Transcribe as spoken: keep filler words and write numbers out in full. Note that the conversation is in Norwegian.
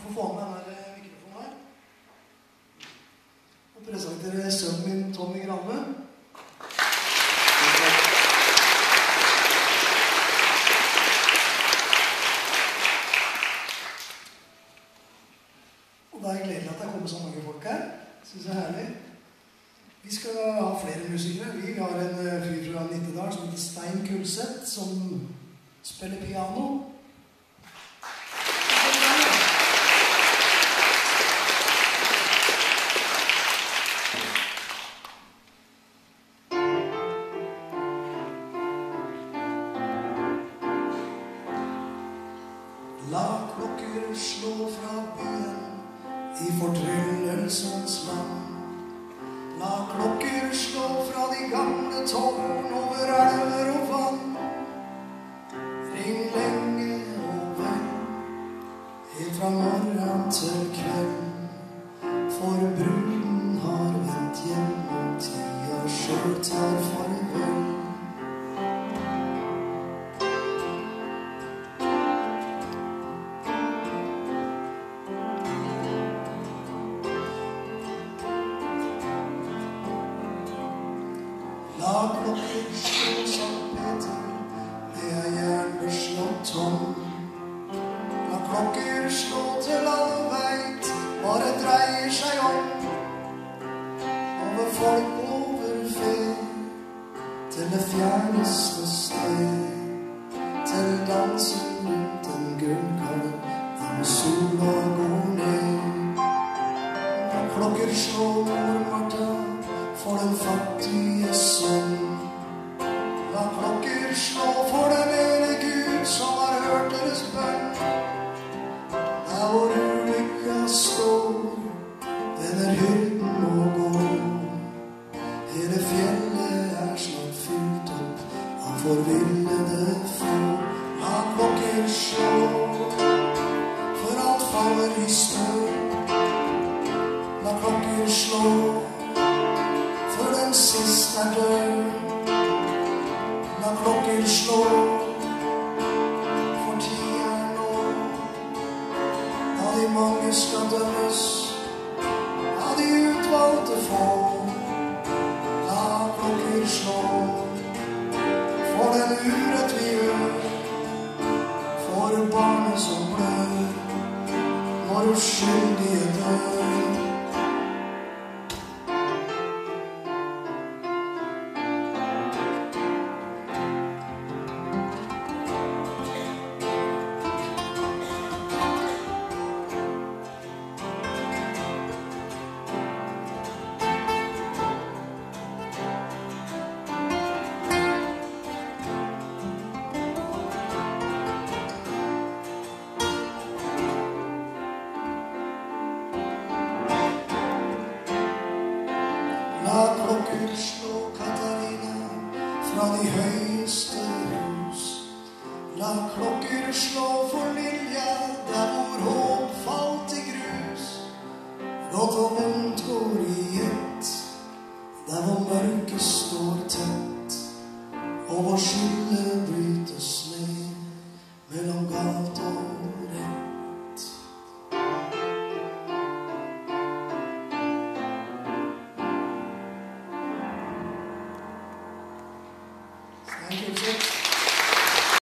få få med denne mikrofonen her. Og presentere sønnen min, Tommy Grave. Og det er gledelig at det kommer så mange folk her. Synes jeg er herlig. Vi skal ha flere musikere. Vi har en fyr fra Nittedal som heter Stein Kulseth, som spiller piano. La klokker slå fra byen i fortryllelsens land. La klokker slå fra de gamle tårn over elver og vann. Ring lenge og vel, helt fra morgen til kveld. For bruden har vendt hjem, og tida selv tar farvel. La klokker slå Sankt Peter, det er jernbeslått tom. La klokker slå til alle veit hva det dreier seg om. Over folk, over fe, til det fjerneste sted. Til dansen rundt en gullkalv, når sola går ned. La klokker slå mor Martha, for den fattige sønn. La klokker slå for den ene Gud som har hørt deres bønn. Der hvor ulykka står, vender hyrden og går. Hele fjellet er snart fylt opp av forvillede får. La klokker slå, for alt faller i støv. La klokker slå, for den siste er død. La klokker slå, for tida er nå. Da de mange skal dømmes, da de utvalgte få. La klokker slå, for den urett vi gjør. For barnet som blør, når uskyldige dør.